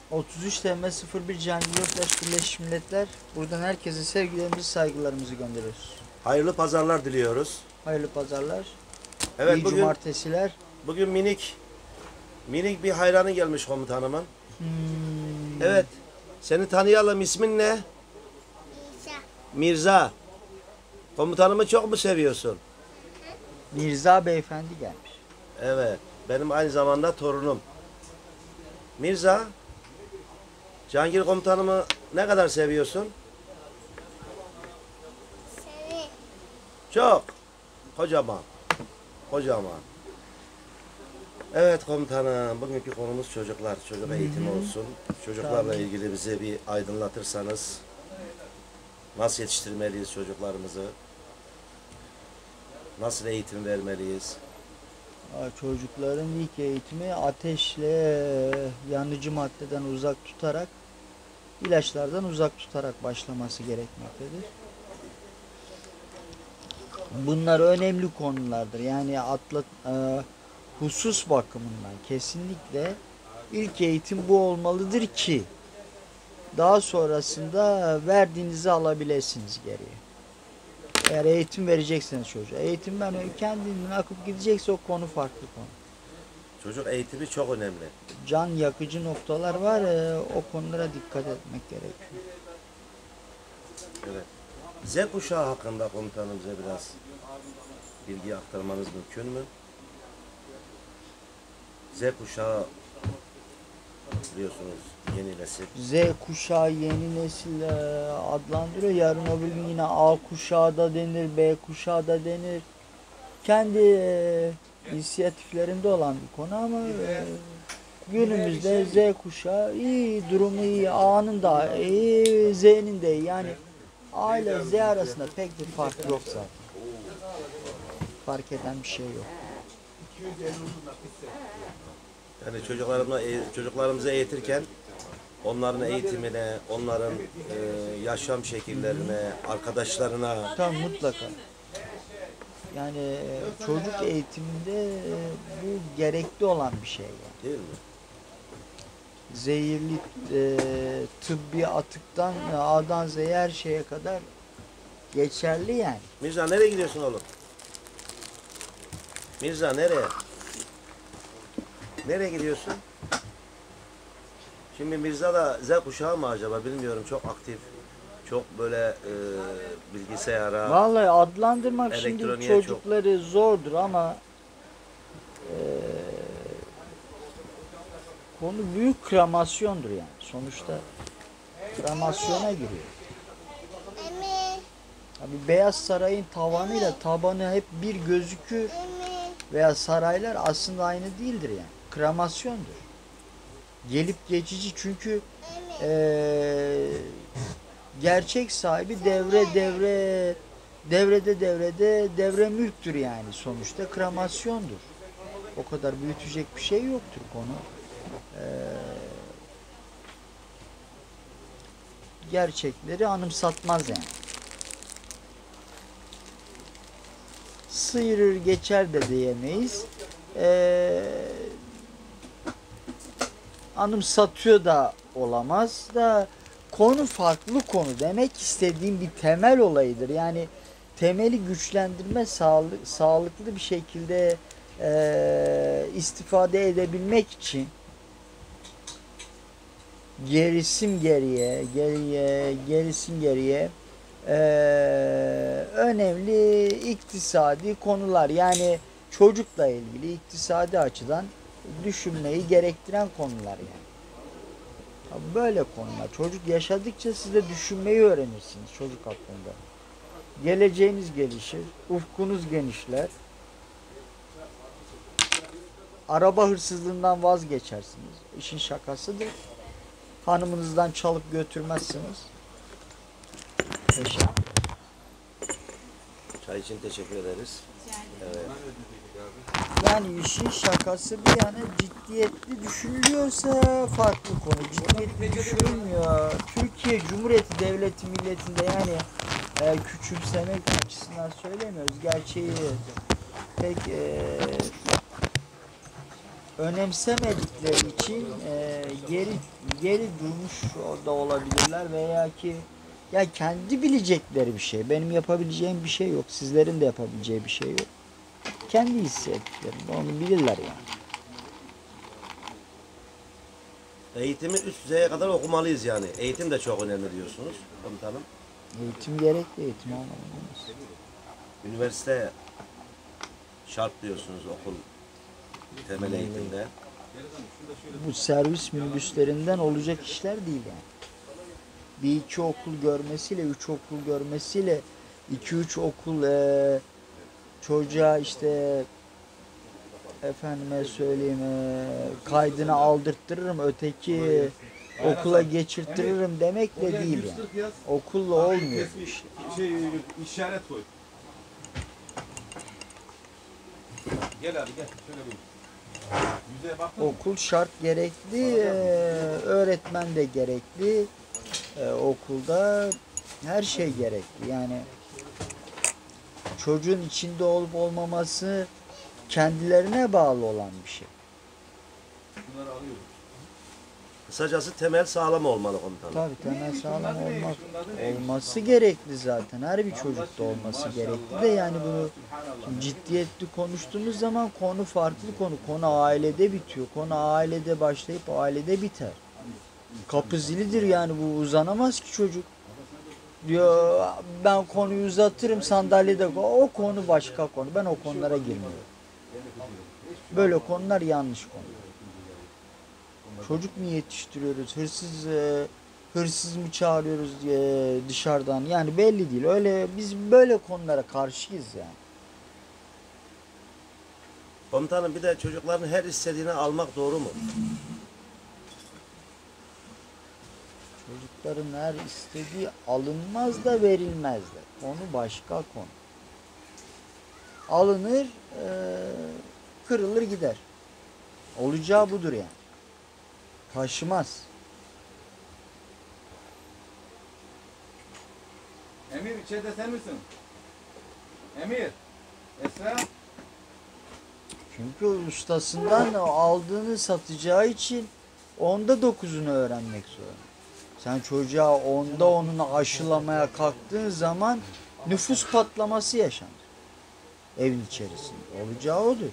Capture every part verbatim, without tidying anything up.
otuz üç T M sıfır bir Cihangir Göktaş Birleşmiş Milletler. Buradan herkese sevgilerimizi, saygılarımızı gönderiyoruz. Hayırlı pazarlar diliyoruz. Hayırlı pazarlar. Evet, İyi bugün cumartesiler. bugün minik minik bir hayranı gelmiş komutanımın. Hmm. Evet. Seni tanıyalım. İsmin ne? Mirza. Mirza. Komutanımı çok mu seviyorsun? Mirza beyefendi gelmiş. Evet. Benim aynı zamanda torunum. Mirza, Cihangir komutanımı ne kadar seviyorsun? Seni. Çok. Kocaman. Kocaman. Evet komutanım, bugünkü konumuz çocuklar. Çocuk eğitimi olsun. Çocuklarla Tabii. ilgili bize bir aydınlatırsanız. Nasıl yetiştirmeliyiz çocuklarımızı? Nasıl eğitim vermeliyiz? Çocukların ilk eğitimi ateşle, yanıcı maddeden uzak tutarak, ilaçlardan uzak tutarak başlaması gerekmektedir. Bunlar önemli konulardır. Yani atlat, e, husus bakımından kesinlikle ilk eğitim bu olmalıdır ki daha sonrasında verdiğinizi alabilirsiniz geriye. Eğer eğitim verecekseniz çocuğa. Eğitim ben kendinden akıp gidecekse o konu farklı konu. Çocuk eğitimi çok önemli. Can yakıcı noktalar var. E, o konulara dikkat etmek gerekiyor. Evet. Z kuşağı hakkında komutanım bize biraz bilgi aktarmanız mümkün mü? Z kuşağı biliyorsunuz yeni nesil. Z kuşağı yeni nesil e, adlandırıyor. Yarın öbür gün yine A kuşağı da denir, B kuşağı da denir. Kendi e, inisiyatiflerinde olan bir konu ama e, günümüzde Z kuşağı iyi, durumu iyi, A'nın da iyi, Z'nin de iyi. Yani A ile Z arasında pek bir fark yok zaten. Fark eden bir şey yok. Yani çocuklarımla çocuklarımızı eğitirken onların eğitimine, onların e, yaşam şekillerine, arkadaşlarına Tabii mutlaka. Yani e, çocuk eğitiminde e, bu gerekli olan bir şey yani. değil mi? Zehirli e, tıbbi atıktan e, A'dan Z'ye her şeye kadar geçerli yani. Mirza nereye gidiyorsun oğlum? Mirza nereye? Nereye gidiyorsun? Şimdi Mirza da Z kuşağı mı acaba bilmiyorum, çok aktif. Çok böyle e, bilgisayara. Vallahi adlandırmak şimdi Elektroniğe çocukları zordur ama e, konu büyük kremasyondur yani. Sonuçta kremasyona giriyor. Emin. Abi Beyaz Saray'ın tavanıyla tabanı hep bir gözükür Emin. veya saraylar aslında aynı değildir yani. Kremasyondur. Gelip geçici çünkü eee, gerçek sahibi devre devre devrede devrede devre mülktür yani sonuçta kremasyondur. O kadar büyütecek bir şey yoktur konu. Eee, gerçekleri anımsatmaz yani. Sıyırır geçer de diyemeyiz. Ee, anımsatıyor da olamaz da konu farklı konu. Demek istediğim bir temel olayıdır. Yani temeli güçlendirme sağlık, sağlıklı bir şekilde e, istifade edebilmek için gerisim geriye, geriye, gerisim geriye Ee, önemli iktisadi konular yani çocukla ilgili iktisadi açıdan düşünmeyi gerektiren konular yani. Böyle konular. Çocuk yaşadıkça siz de düşünmeyi öğrenirsiniz çocuk hakkında. Geleceğiniz gelişir, ufkunuz genişler. Araba hırsızlığından vazgeçersiniz. İşin şakasıdır. Hanımınızdan çalıp götürmezsiniz. Teşekkür. Çay için teşekkür ederiz. Evet. Yani işin şakası bir yana ciddiyetli düşünülüyorsa farklı konu. Ciddiyetli düşünülmüyor. Türkiye Cumhuriyeti Devleti milletinde yani e, küçümsemek açısından söylemiyoruz. Gerçeği pek e, önemsemedikleri için e, geri geri durmuş da olabilirler veya ki ya kendi bilecekleri bir şey. Benim yapabileceğim bir şey yok. Sizlerin de yapabileceği bir şey yok. Kendi hissettiklerinde onu bilirler yani. Eğitimi üst düzeye kadar okumalıyız yani. Eğitim de çok önemli diyorsunuz komutanım. Eğitim gerekli, eğitim olmaz. Üniversite şart diyorsunuz okul temel eğitimde. Bu servis minibüslerinden olacak işler değil yani. Bir iki okul görmesiyle, üç okul görmesiyle, iki üç okul e, çocuğa işte efendime söyleyeyim e, kaydını aldırttırırım, öteki okula geçirttiririm demekle değil yani. Okulla olmuyor bu iş. Şey, işaret koy. Gel abi gel. Şöyle buyur. Yüzeye baktın mı? Okul şart gerekli, e, öğretmen de gerekli, e, okulda her şey gerekli. Yani çocuğun içinde olup olmaması kendilerine bağlı olan bir şey. Bunları alıyorum. Kısacası temel sağlam olmalı komutanım. Tabii temel sağlam olmak olması gerekli zaten. Her bir çocukta olması gerekli de yani bunu şimdi ciddiyetli konuştuğumuz zaman konu farklı konu. Konu ailede bitiyor. Konu ailede başlayıp ailede biter. Kapı zilidir yani bu uzanamaz ki çocuk. Diyor ben konuyu uzatırım sandalyede o konu başka konu. Ben o konulara girmiyorum. Böyle konular yanlış konu. Çocuk mu yetiştiriyoruz? Hırsız e, hırsız mı çağırıyoruz diye dışarıdan? Yani belli değil. Öyle biz böyle konulara karşıyız yani. Komutanım bir de çocukların her istediğini almak doğru mu? Çocukların her istediği alınmaz da verilmez de. Konu başka konu. Alınır, e, kırılır gider. Olacağı budur yani. Taşımaz. Emir içeride sen misin? Emir. Esra. Çünkü ustasından aldığını satacağı için onda dokuzunu öğrenmek zorunda. Sen çocuğa onda onunu aşılamaya kalktığın zaman nüfus patlaması yaşanır. Evin içerisinde. Olacağı odur.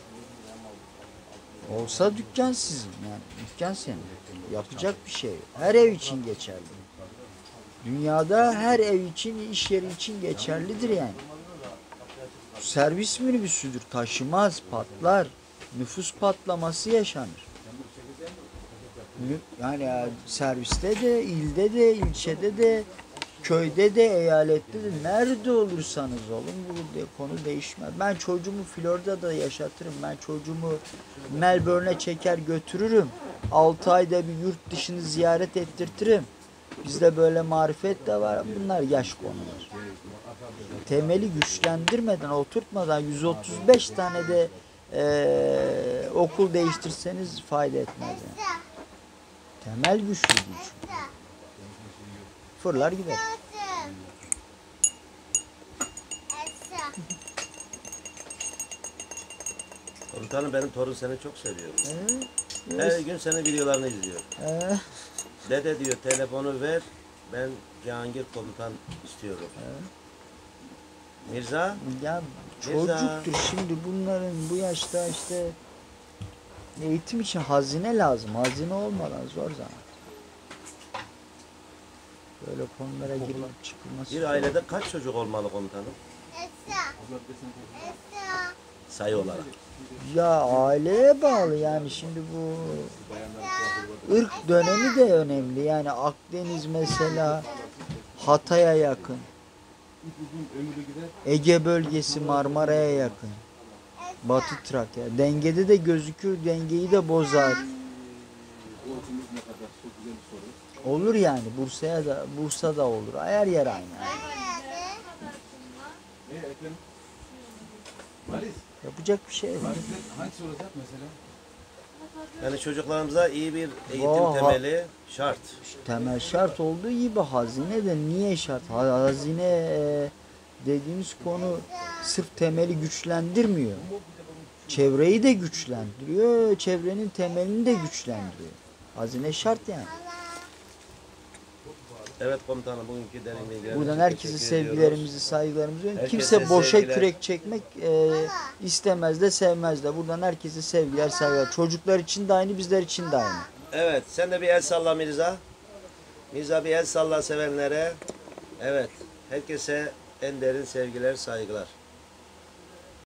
Olsa dükkan sizin yani. Dükkan senin. Yapacak bir şey yok. Her ev için geçerli. Dünyada her ev için, iş yeri için geçerlidir yani. Servis minibüsüdür. Taşımaz, patlar. Nüfus patlaması yaşanır. Yani ya, serviste de, ilde de, ilçede de, köyde de, eyalette de, nerede olursanız olun bu de, konu değişmez. Ben çocuğumu Florida'da yaşatırım. Ben çocuğumu Melbourne'e çeker götürürüm. altı ayda bir yurt dışını ziyaret ettirtirim. Bizde böyle marifet de var. Bunlar yaş konular. Temeli güçlendirmeden, oturtmadan yüz otuz beş tane de e, okul değiştirseniz fayda etmez. Yani. Temel güçlü değil çünkü. Fırlar gider. Komutanım benim torun seni çok seviyor. Ee, Her gün senin videolarını izliyor. ee, Dede diyor telefonu ver ben Cihangir komutan istiyorum. Mirza ya Mirza. çocuktur şimdi bunların bu yaşta işte eğitim için hazine lazım. Hazine olmadan zor zaman. Böyle konulara girip çıkılması bir zor. ailede kaç çocuk olmalı komutanım? Sayı olarak. Ya aileye bağlı yani şimdi bu ırk dönemi de önemli. Yani Akdeniz mesela Hatay'a yakın. Ege bölgesi Marmara'ya yakın. Batı Trakya. Dengede de gözükür, dengeyi de bozar. Olur yani Bursa'ya da Bursa'da olur. Her yer aynı. Halis. Yapacak bir şey yok. Halis'te hangisi olacak mesela? Yani çocuklarımıza iyi bir eğitim Vah. temeli şart. Temel şart olduğu gibi hazine de niye şart? Ha- Hazine e, dediğimiz konu sırf temeli güçlendirmiyor. çevreyi de güçlendiriyor, çevrenin temelini de güçlendiriyor. Hazine şart yani. Evet komutanım, bugünkü derin bilgiler Buradan için herkese teşekkür sevgilerimizi, ediyoruz. saygılarımızı Herkese kimse boşa sevgiler. kürek çekmek e, istemez de sevmez de. Buradan herkese sevgiler, saygılar. Çocuklar için de aynı, bizler için de aynı. Evet, sen de bir el salla Mirza. Mirza bir el salla sevenlere. Evet, herkese en derin sevgiler, saygılar.